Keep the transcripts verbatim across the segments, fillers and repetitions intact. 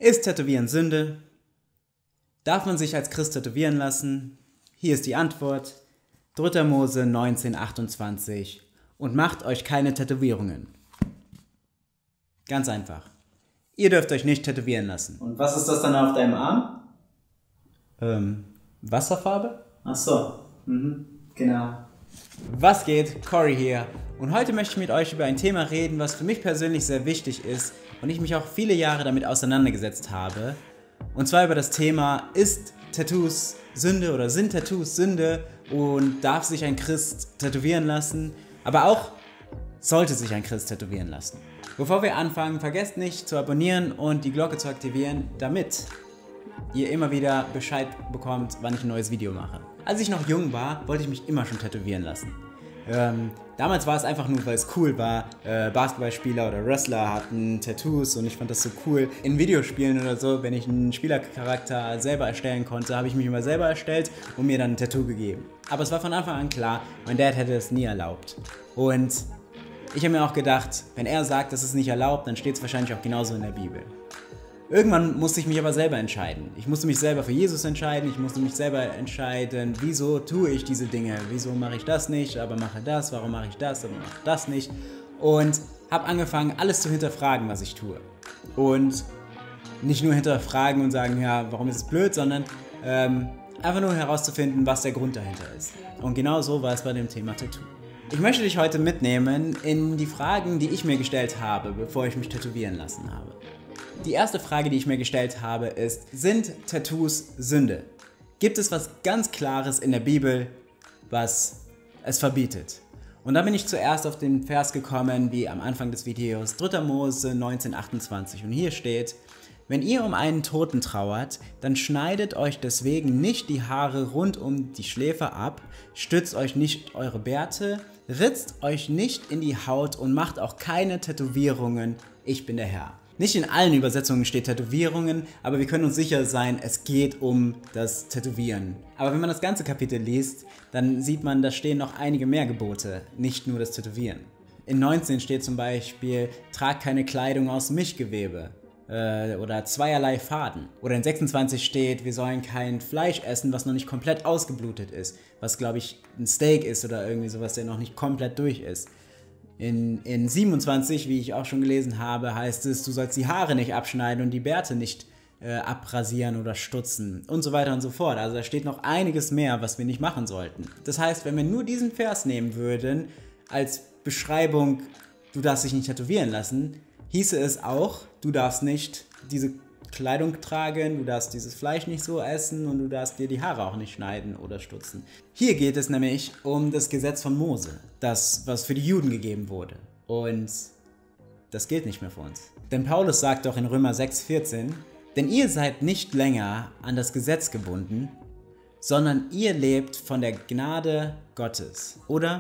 Ist Tätowieren Sünde? Darf man sich als Christ tätowieren lassen? Hier ist die Antwort. dritter Mose neunzehn achtundzwanzig. Und macht euch keine Tätowierungen. Ganz einfach. Ihr dürft euch nicht tätowieren lassen. Und was ist das dann auf deinem Arm? Ähm, Wasserfarbe? Ach so, mhm, genau. Was geht? Cory hier. Und heute möchte ich mit euch über ein Thema reden, was für mich persönlich sehr wichtig ist und ich mich auch viele Jahre damit auseinandergesetzt habe. Und zwar über das Thema, ist Tattoos Sünde oder sind Tattoos Sünde und darf sich ein Christ tätowieren lassen? Aber auch, sollte sich ein Christ tätowieren lassen? Bevor wir anfangen, vergesst nicht zu abonnieren und die Glocke zu aktivieren, damit ihr immer wieder Bescheid bekommt, wann ich ein neues Video mache. Als ich noch jung war, wollte ich mich immer schon tätowieren lassen. Ähm, damals war es einfach nur, weil es cool war. Äh, Basketballspieler oder Wrestler hatten Tattoos und ich fand das so cool. In Videospielen oder so, wenn ich einen Spielercharakter selber erstellen konnte, habe ich mich immer selber erstellt und mir dann ein Tattoo gegeben. Aber es war von Anfang an klar, mein Dad hätte es nie erlaubt. Und ich habe mir auch gedacht, wenn er sagt, das ist nicht erlaubt, dann steht es wahrscheinlich auch genauso in der Bibel. Irgendwann musste ich mich aber selber entscheiden. Ich musste mich selber für Jesus entscheiden, ich musste mich selber entscheiden, wieso tue ich diese Dinge, wieso mache ich das nicht, aber mache das, warum mache ich das, aber mache das nicht. Und habe angefangen, alles zu hinterfragen, was ich tue. Und nicht nur hinterfragen und sagen, ja, warum ist es blöd, sondern ähm, einfach nur herauszufinden, was der Grund dahinter ist. Und genau so war es bei dem Thema Tattoo. Ich möchte dich heute mitnehmen in die Fragen, die ich mir gestellt habe, bevor ich mich tätowieren lassen habe. Die erste Frage, die ich mir gestellt habe, ist, sind Tattoos Sünde? Gibt es was ganz Klares in der Bibel, was es verbietet? Und da bin ich zuerst auf den Vers gekommen, wie am Anfang des Videos, dritter Mose neunzehn achtundzwanzig. Und hier steht, wenn ihr um einen Toten trauert, dann schneidet euch deswegen nicht die Haare rund um die Schläfe ab, stützt euch nicht eure Bärte, ritzt euch nicht in die Haut und macht auch keine Tätowierungen, ich bin der Herr. Nicht in allen Übersetzungen steht Tätowierungen, aber wir können uns sicher sein, es geht um das Tätowieren. Aber wenn man das ganze Kapitel liest, dann sieht man, da stehen noch einige mehr Gebote, nicht nur das Tätowieren. In neunzehn steht zum Beispiel, trag keine Kleidung aus Mischgewebe äh, oder zweierlei Faden. Oder in sechsundzwanzig steht, wir sollen kein Fleisch essen, was noch nicht komplett ausgeblutet ist, was glaube ich ein Steak ist oder irgendwie sowas, der noch nicht komplett durch ist. In, in siebenundzwanzig, wie ich auch schon gelesen habe, heißt es, du sollst die Haare nicht abschneiden und die Bärte nicht äh, abrasieren oder stutzen und so weiter und so fort. Also da steht noch einiges mehr, was wir nicht machen sollten. Das heißt, wenn wir nur diesen Vers nehmen würden, als Beschreibung, du darfst dich nicht tätowieren lassen, hieße es auch, du darfst nicht diese Kleidung tragen, du darfst dieses Fleisch nicht so essen und du darfst dir die Haare auch nicht schneiden oder stutzen. Hier geht es nämlich um das Gesetz von Mose, das, was für die Juden gegeben wurde. Und das gilt nicht mehr für uns. Denn Paulus sagt doch in Römer sechs vierzehn, denn ihr seid nicht länger an das Gesetz gebunden, sondern ihr lebt von der Gnade Gottes. Oder?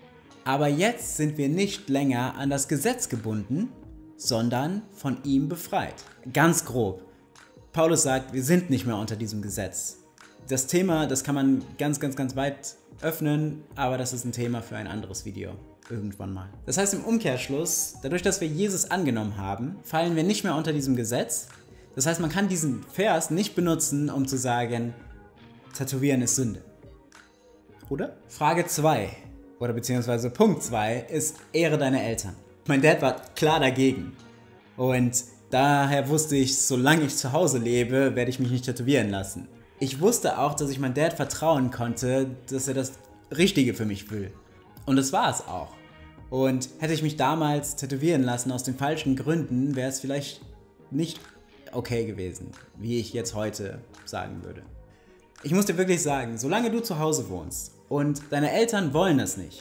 Aber jetzt sind wir nicht länger an das Gesetz gebunden, sondern von ihm befreit. Ganz grob. Paulus sagt, wir sind nicht mehr unter diesem Gesetz. Das Thema, das kann man ganz, ganz, ganz weit öffnen, aber das ist ein Thema für ein anderes Video. Irgendwann mal. Das heißt im Umkehrschluss, dadurch, dass wir Jesus angenommen haben, fallen wir nicht mehr unter diesem Gesetz. Das heißt, man kann diesen Vers nicht benutzen, um zu sagen, Tätowieren ist Sünde. Oder? Frage zwei, oder beziehungsweise Punkt zwei ist, ehre deine Eltern. Mein Dad war klar dagegen und daher wusste ich, solange ich zu Hause lebe, werde ich mich nicht tätowieren lassen. Ich wusste auch, dass ich meinem Dad vertrauen konnte, dass er das Richtige für mich will. Und das war es auch. Und hätte ich mich damals tätowieren lassen aus den falschen Gründen, wäre es vielleicht nicht okay gewesen, wie ich jetzt heute sagen würde. Ich muss dir wirklich sagen, solange du zu Hause wohnst und deine Eltern wollen das nicht,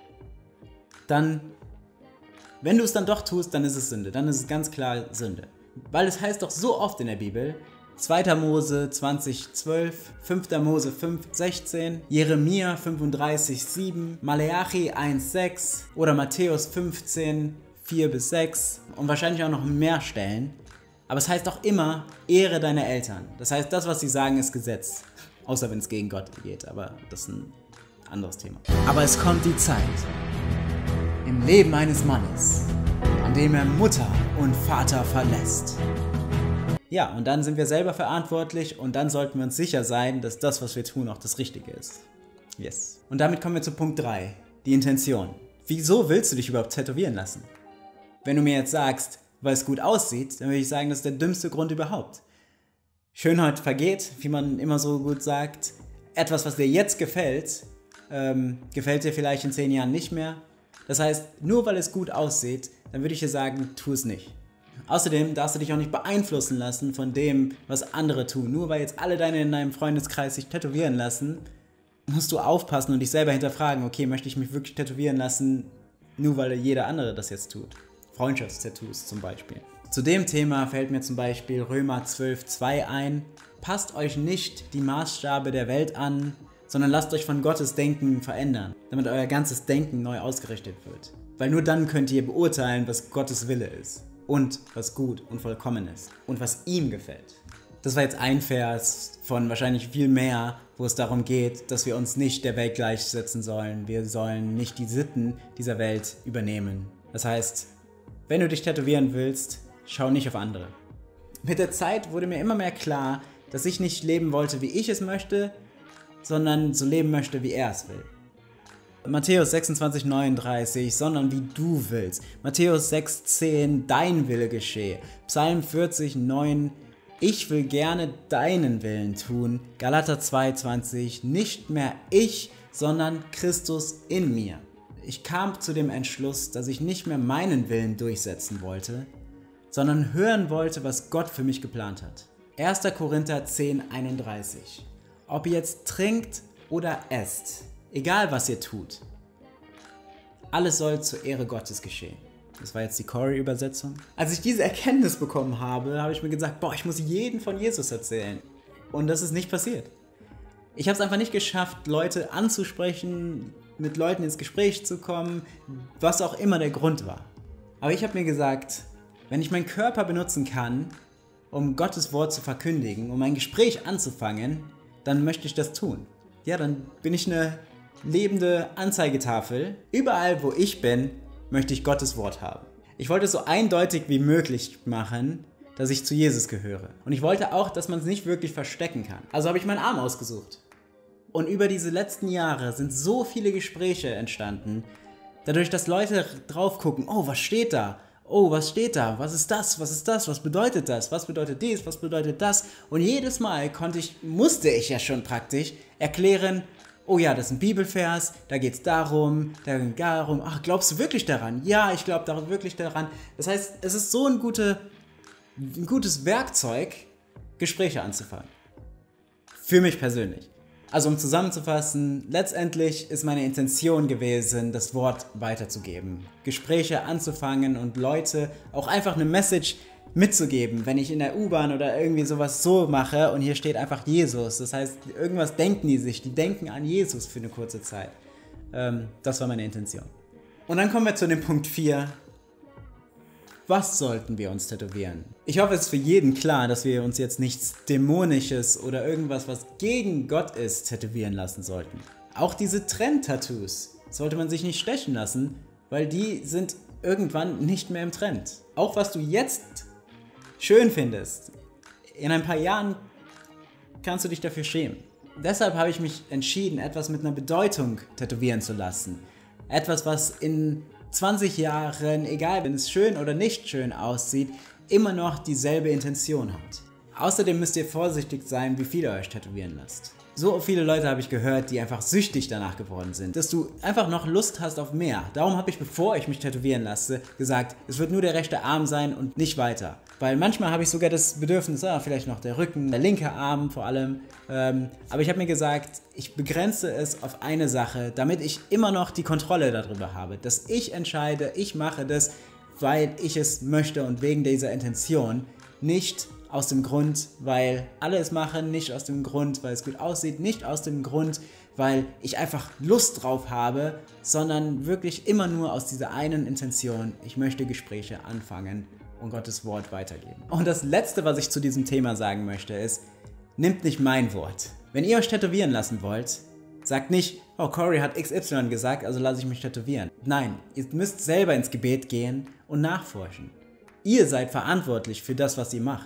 dann... Wenn du es dann doch tust, dann ist es Sünde. Dann ist es ganz klar Sünde. Weil es heißt doch so oft in der Bibel, zweiter Mose zwanzig zwölf, fünfter Mose fünf sechzehn, Jeremia fünfunddreißig sieben, Maleachi eins sechs oder Matthäus fünfzehn vier bis sechs und wahrscheinlich auch noch mehr Stellen. Aber es heißt doch immer, ehre deine Eltern. Das heißt, das, was sie sagen, ist Gesetz. Außer wenn es gegen Gott geht, aber das ist ein anderes Thema. Aber es kommt die Zeit im Leben eines Mannes, an dem er Mutter und Vater verlässt Ja, und dann sind wir selber verantwortlich und dann sollten wir uns sicher sein, dass das, was wir tun, auch das Richtige ist. Yes. Und damit kommen wir zu Punkt drei, die Intention. Wieso willst du dich überhaupt tätowieren lassen? Wenn du mir jetzt sagst, weil es gut aussieht, dann würde ich sagen, das ist der dümmste Grund überhaupt. Schönheit vergeht, wie man immer so gut sagt. Etwas, was dir jetzt gefällt, ähm, gefällt dir vielleicht in zehn Jahren nicht mehr. Das heißt, nur weil es gut aussieht, dann würde ich dir sagen, tu es nicht. Außerdem darfst du dich auch nicht beeinflussen lassen von dem, was andere tun. Nur weil jetzt alle deine in deinem Freundeskreis sich tätowieren lassen, musst du aufpassen und dich selber hinterfragen, okay, möchte ich mich wirklich tätowieren lassen, nur weil jeder andere das jetzt tut. Freundschaftstattoos zum Beispiel. Zu dem Thema fällt mir zum Beispiel Römer zwölf zwei ein. Passt euch nicht die Maßstabe der Welt an, sondern lasst euch von Gottes Denken verändern, damit euer ganzes Denken neu ausgerichtet wird. Weil nur dann könnt ihr beurteilen, was Gottes Wille ist und was gut und vollkommen ist und was ihm gefällt. Das war jetzt ein Vers von wahrscheinlich viel mehr, wo es darum geht, dass wir uns nicht der Welt gleichsetzen sollen. Wir sollen nicht die Sitten dieser Welt übernehmen. Das heißt, wenn du dich tätowieren willst, schau nicht auf andere. Mit der Zeit wurde mir immer mehr klar, dass ich nicht leben wollte, wie ich es möchte, sondern so leben möchte, wie er es will. Matthäus sechsundzwanzig neununddreißig, sondern wie du willst. Matthäus sechs zehn, dein Wille geschehe. Psalm vierzig neun, ich will gerne deinen Willen tun. Galater zwei zwanzig, nicht mehr ich, sondern Christus in mir. Ich kam zu dem Entschluss, dass ich nicht mehr meinen Willen durchsetzen wollte, sondern hören wollte, was Gott für mich geplant hat. erster Korinther zehn einunddreißig. Ob ihr jetzt trinkt oder esst, egal was ihr tut, alles soll zur Ehre Gottes geschehen. Das war jetzt die Corey-Übersetzung. Als ich diese Erkenntnis bekommen habe, habe ich mir gesagt, boah, ich muss jeden von Jesus erzählen. Und das ist nicht passiert. Ich habe es einfach nicht geschafft, Leute anzusprechen, mit Leuten ins Gespräch zu kommen, was auch immer der Grund war. Aber ich habe mir gesagt, wenn ich meinen Körper benutzen kann, um Gottes Wort zu verkündigen, um ein Gespräch anzufangen, dann möchte ich das tun. Ja, dann bin ich eine lebende Anzeigetafel. Überall, wo ich bin, möchte ich Gottes Wort haben. Ich wollte es so eindeutig wie möglich machen, dass ich zu Jesus gehöre. Und ich wollte auch, dass man es nicht wirklich verstecken kann. Also habe ich meinen Arm ausgesucht. Und über diese letzten Jahre sind so viele Gespräche entstanden, dadurch, dass Leute drauf gucken, oh, was steht da? Oh, was steht da? Was ist das? Was ist das? Was bedeutet das? Was bedeutet dies? Was bedeutet das? Und jedes Mal konnte ich, musste ich ja schon praktisch erklären, oh ja, das ist ein Bibelvers, da geht es darum, da geht es darum, ach, glaubst du wirklich daran? Ja, ich glaube wirklich daran. Das heißt, es ist so ein, gute, ein gutes Werkzeug, Gespräche anzufangen. Für mich persönlich. Also um zusammenzufassen, letztendlich ist meine Intention gewesen, das Wort weiterzugeben. Gespräche anzufangen und Leute auch einfach eine Message mitzugeben, wenn ich in der U-Bahn oder irgendwie sowas so mache und hier steht einfach Jesus. Das heißt, irgendwas denken die sich, die denken an Jesus für eine kurze Zeit. Ähm, das war meine Intention. Und dann kommen wir zu dem Punkt vier. Was sollten wir uns tätowieren? Ich hoffe, es ist für jeden klar, dass wir uns jetzt nichts Dämonisches oder irgendwas, was gegen Gott ist, tätowieren lassen sollten. Auch diese Trend-Tattoos sollte man sich nicht stechen lassen, weil die sind irgendwann nicht mehr im Trend. Auch was du jetzt schön findest, in ein paar Jahren kannst du dich dafür schämen. Deshalb habe ich mich entschieden, etwas mit einer Bedeutung tätowieren zu lassen. Etwas, was in zwanzig Jahren, egal wenn es schön oder nicht schön aussieht, immer noch dieselbe Intention hat. Außerdem müsst ihr vorsichtig sein, wie viel ihr euch tätowieren lasst. So viele Leute habe ich gehört, die einfach süchtig danach geworden sind, dass du einfach noch Lust hast auf mehr. Darum habe ich, bevor ich mich tätowieren lasse, gesagt, es wird nur der rechte Arm sein und nicht weiter. Weil manchmal habe ich sogar das Bedürfnis, ah, vielleicht noch der Rücken, der linke Arm vor allem. Ähm, aber ich habe mir gesagt, ich begrenze es auf eine Sache, damit ich immer noch die Kontrolle darüber habe. Dass ich entscheide, ich mache das, weil ich es möchte und wegen dieser Intention. Nicht aus dem Grund, weil alle es machen, nicht aus dem Grund, weil es gut aussieht, nicht aus dem Grund, weil ich einfach Lust drauf habe, sondern wirklich immer nur aus dieser einen Intention, ich möchte Gespräche anfangen und Gottes Wort weitergeben. Und das Letzte, was ich zu diesem Thema sagen möchte, ist, nimmt nicht mein Wort. Wenn ihr euch tätowieren lassen wollt, sagt nicht, oh, Corey hat X Y gesagt, also lasse ich mich tätowieren. Nein, ihr müsst selber ins Gebet gehen und nachforschen. Ihr seid verantwortlich für das, was ihr macht.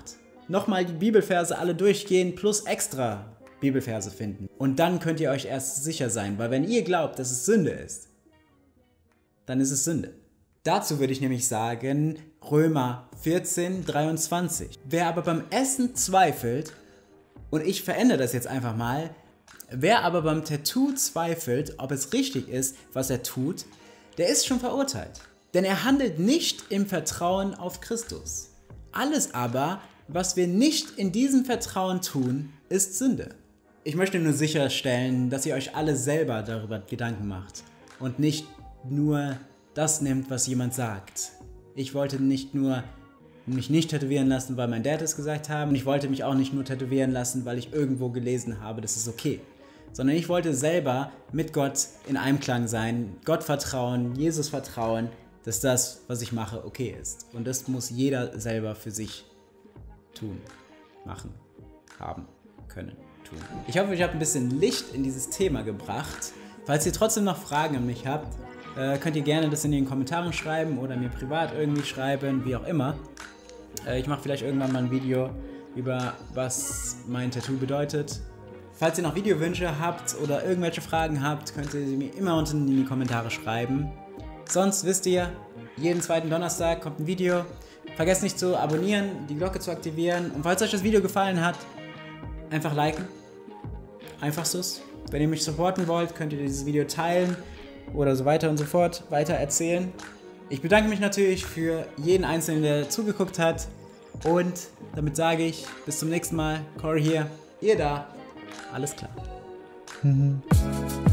nochmal die Bibelverse alle durchgehen plus extra Bibelverse finden. Und dann könnt ihr euch erst sicher sein, weil wenn ihr glaubt, dass es Sünde ist, dann ist es Sünde. Dazu würde ich nämlich sagen, Römer vierzehn, dreiundzwanzig. Wer aber beim Essen zweifelt, und ich verändere das jetzt einfach mal, wer aber beim Tattoo zweifelt, ob es richtig ist, was er tut, der ist schon verurteilt. Denn er handelt nicht im Vertrauen auf Christus. Alles aber, was wir nicht in diesem Vertrauen tun, ist Sünde. Ich möchte nur sicherstellen, dass ihr euch alle selber darüber Gedanken macht und nicht nur das nimmt, was jemand sagt. Ich wollte nicht nur mich nicht tätowieren lassen, weil mein Dad es gesagt hat. Und ich wollte mich auch nicht nur tätowieren lassen, weil ich irgendwo gelesen habe, das ist okay. Sondern ich wollte selber mit Gott in Einklang sein, Gott vertrauen, Jesus vertrauen, dass das, was ich mache, okay ist. Und das muss jeder selber für sich tun, machen, haben, können, tun. Ich hoffe, ich habe ein bisschen Licht in dieses Thema gebracht. Falls ihr trotzdem noch Fragen an mich habt, äh, könnt ihr gerne das in den Kommentaren schreiben oder mir privat irgendwie schreiben, wie auch immer. Äh, ich mache vielleicht irgendwann mal ein Video über, was mein Tattoo bedeutet. Falls ihr noch Videowünsche habt oder irgendwelche Fragen habt, könnt ihr sie mir immer unten in die Kommentare schreiben. Sonst wisst ihr, jeden zweiten Donnerstag kommt ein Video. Vergesst nicht zu abonnieren, die Glocke zu aktivieren. Und falls euch das Video gefallen hat, einfach liken. Einfach so. Wenn ihr mich supporten wollt, könnt ihr dieses Video teilen oder so weiter und so fort weiter erzählen. Ich bedanke mich natürlich für jeden Einzelnen, der zugeguckt hat. Und damit sage ich, bis zum nächsten Mal. Cory hier, ihr da. Alles klar. Mhm.